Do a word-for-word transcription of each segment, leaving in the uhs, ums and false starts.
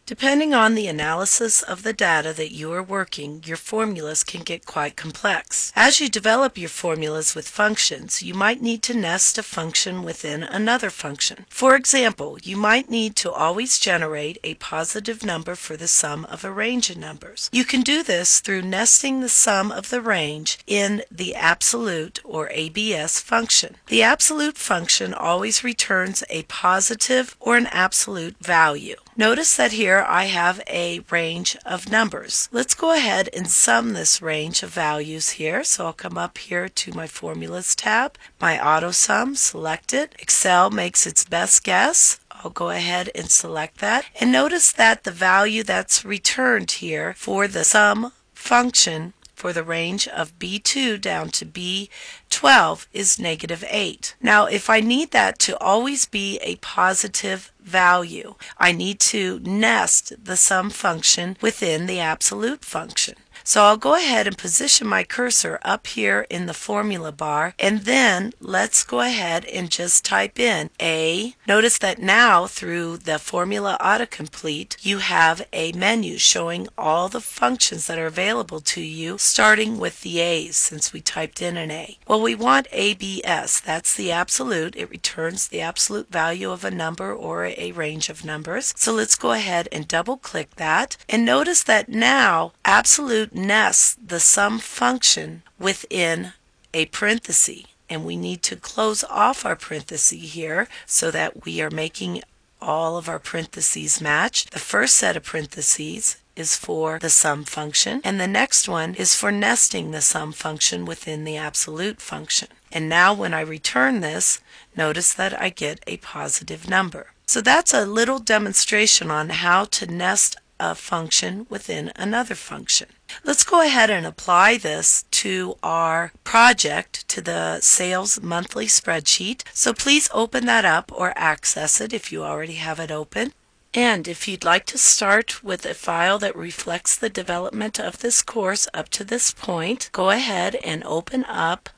Depending on the analysis of the data that you are working, your formulas can get quite complex. As you develop your formulas with functions, you might need to nest a function within another function. For example, you might need to always generate a positive number for the sum of a range of numbers. You can do this through nesting the sum of the range in the absolute or A B S function. The absolute function always returns a positive or an absolute value. Notice that here I have a range of numbers. Let's go ahead and sum this range of values here. So I'll come up here to my Formulas tab, my Auto Sum, select it. Excel makes its best guess. I'll go ahead and select that. And notice that the value that's returned here for the sum function for the range of B two down to B twelve is negative eight. Now if I need that to always be a positive value, I need to nest the sum function within the absolute function. So I'll go ahead and position my cursor up here in the formula bar, and then let's go ahead and just type in A. Notice that now through the formula autocomplete you have a menu showing all the functions that are available to you, starting with the A's since we typed in an A. Well, we want A B S. That's the absolute. It returns the absolute value of a number or a range of numbers. So let's go ahead and double click that, and notice that now absolute nests the sum function within a parenthesis, and we need to close off our parenthesis here so that we are making all of our parentheses match. The first set of parentheses is for the sum function, and the next one is for nesting the sum function within the absolute function. And now when I return this, notice that I get a positive number. So that's a little demonstration on how to nest a function within another function. Let's go ahead and apply this to our project, to the sales monthly spreadsheet. So please open that up or access it if you already have it open. And if you'd like to start with a file that reflects the development of this course up to this point, go ahead and open up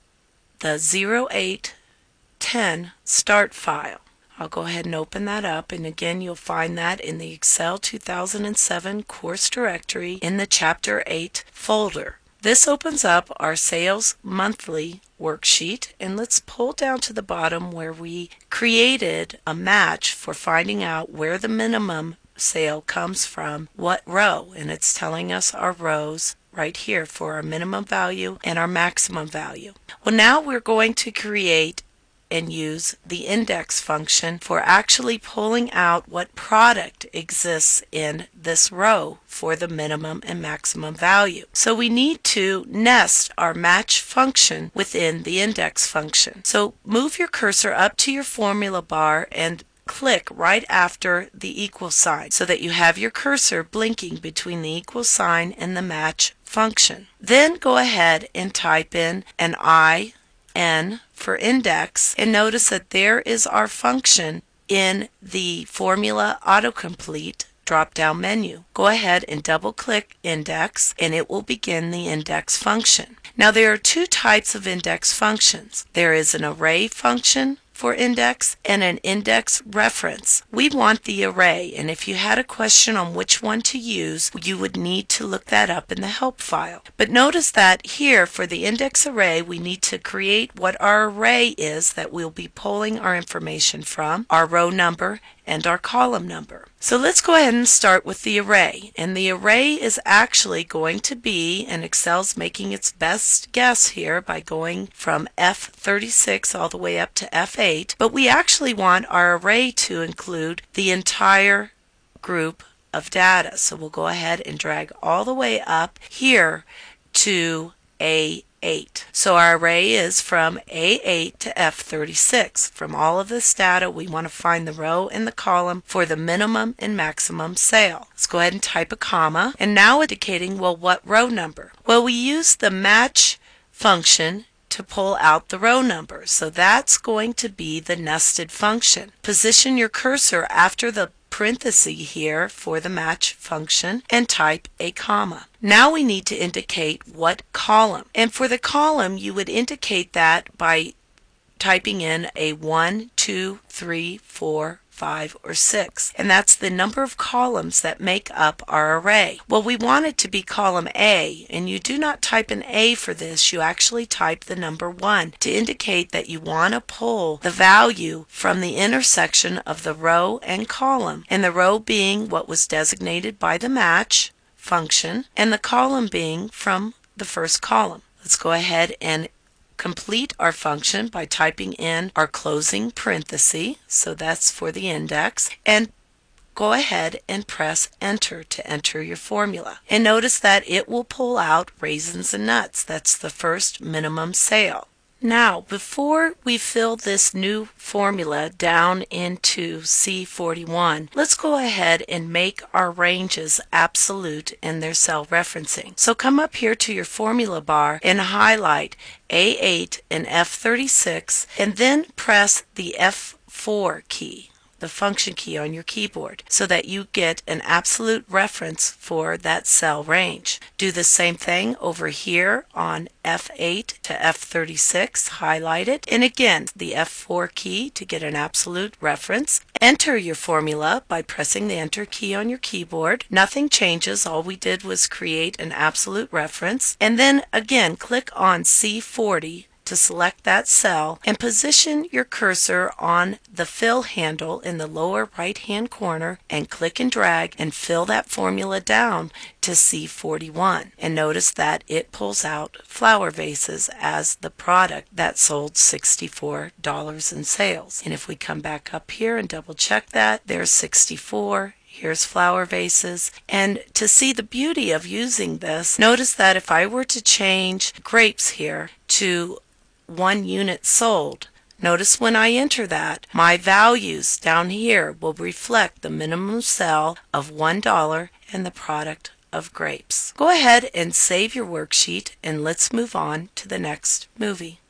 the zero eight ten start file. I'll go ahead and open that up, and again you'll find that in the Excel two thousand seven course directory in the Chapter eight folder. This opens up our Sales Monthly worksheet, and let's pull down to the bottom where we created a match for finding out where the minimum sale comes from, what row, and it's telling us our rows right here for our minimum value and our maximum value. Well, now we're going to create and use the index function for actually pulling out what product exists in this row for the minimum and maximum value. So we need to nest our match function within the index function. So move your cursor up to your formula bar and click right after the equal sign so that you have your cursor blinking between the equal sign and the match function. Then go ahead and type in an I N for index, and notice that there is our function in the formula autocomplete drop down menu. Go ahead and double click index, and it will begin the index function. Now there are two types of index functions. There is an array function for index and an index reference. We want the array, and if you had a question on which one to use, you would need to look that up in the help file. But notice that here for the index array we need to create what our array is that we'll be pulling our information from, our row number and our column number. So let's go ahead and start with the array, and the array is actually going to be, and Excel's making its best guess here by going from F thirty-six all the way up to F eight, but we actually want our array to include the entire group of data. So we'll go ahead and drag all the way up here to A eight. So our array is from A eight to F thirty-six. From all of this data, we want to find the row and the column for the minimum and maximum sale. Let's go ahead and type a comma, and now indicating, well, what row number? Well, we use the match function to pull out the row number. So that's going to be the nested function. Position your cursor after the parenthesis here for the match function and type a comma. Now we need to indicate what column. And for the column, you would indicate that by typing in a one, two, three, four, five, or six, and that's the number of columns that make up our array. Well, we want it to be column A, and you do not type an A for this, you actually type the number one to indicate that you want to pull the value from the intersection of the row and column, and the row being what was designated by the match function, and the column being from the first column. Let's go ahead and complete our function by typing in our closing parenthesis, so that's for the index, and go ahead and press enter to enter your formula. And notice that it will pull out raisins and nuts. That's the first minimum sale. Now, before we fill this new formula down into C forty-one, let's go ahead and make our ranges absolute in their cell referencing. So come up here to your formula bar and highlight A eight and F thirty-six, and then press the F four key, the function key on your keyboard, so that you get an absolute reference for that cell range. Do the same thing over here on F eight to F thirty-six, highlight it, and again the F four key to get an absolute reference. Enter your formula by pressing the enter key on your keyboard. Nothing changes, all we did was create an absolute reference, and then again click on C forty to select that cell and position your cursor on the fill handle in the lower right hand corner and click and drag and fill that formula down to C forty-one, and notice that it pulls out flower vases as the product that sold sixty-four dollars in sales. And if we come back up here and double check that, there's sixty-four. Here's flower vases. And to see the beauty of using this, notice that if I were to change grapes here to one unit sold, notice when I enter that, my values down here will reflect the minimum sell of one dollar and the product of grapes. Go ahead and save your worksheet, and let's move on to the next movie.